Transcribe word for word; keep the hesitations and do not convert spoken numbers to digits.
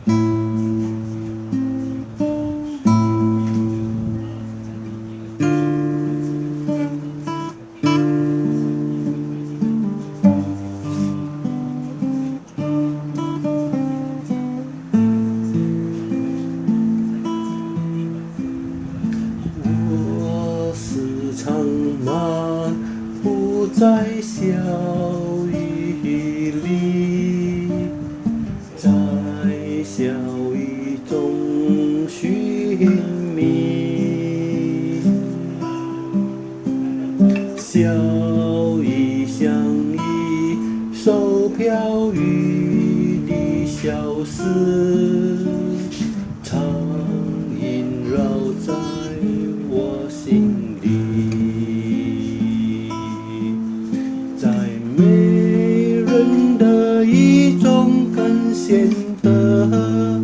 漫步在小雨里，在小雨中寻觅，小雨相依，手飘雨的相思，常萦绕在我心里。在没人的雨中，更显得